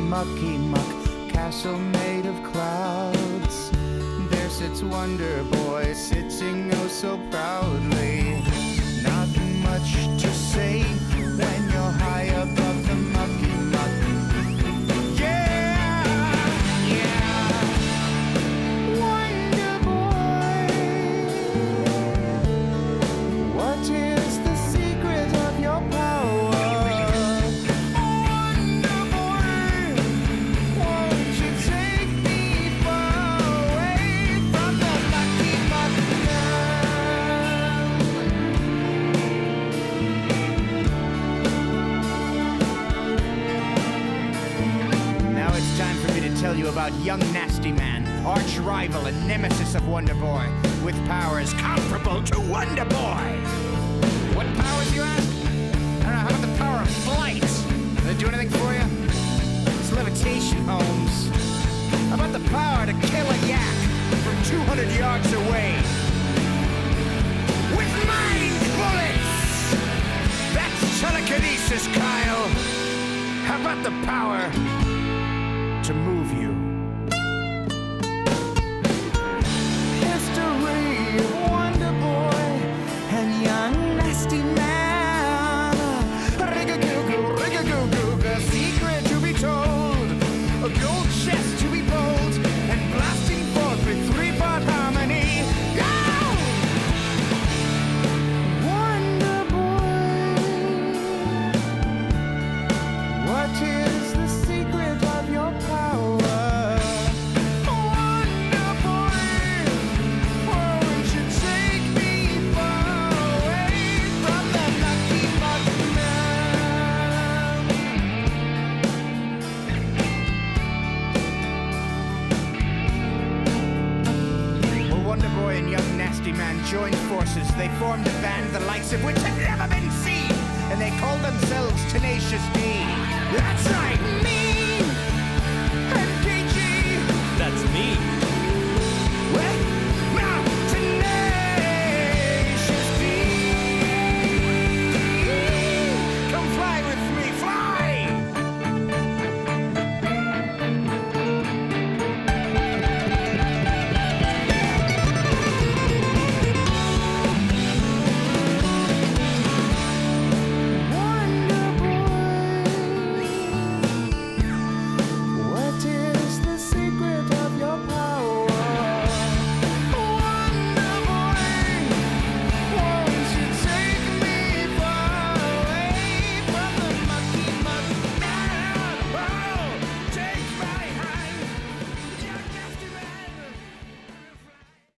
mucky muck castle made of clouds. There sits Wonder Boy, sitting oh so proudly. Not much to say when you're high above the mucky muck. Yeah, yeah. Wonder Boy, what is the secret of your power? Wonder Boy, won't you take me far away from the mucky muck town? Now it's time for me to tell you about young Nasty Man, arch rival and nemesis of Wonder Boy, with powers comparable to Wonder Boy. What powers, you ask? I don't know, how about the power of flight? Does it do anything for you? It's levitation, Holmes. How about the power to kill a yak from 200 yards away? With mind bullets! That's telekinesis, Kyle! How about the power to move you? History of Wonder Boy and young Nasty Man. Rig-a-goo-goo, a secret to be told, a gold chest to be bold, and blasting forth with three-part harmony. Go! Wonder Boy, what is the secret of your power? Wonder Boy, won't you take me far away from the mucky muck town? Well, Wonder Boy and young Nasty Man joined forces. They formed a band the likes of which had never been seen, and they called themselves Tenacious D. That's right!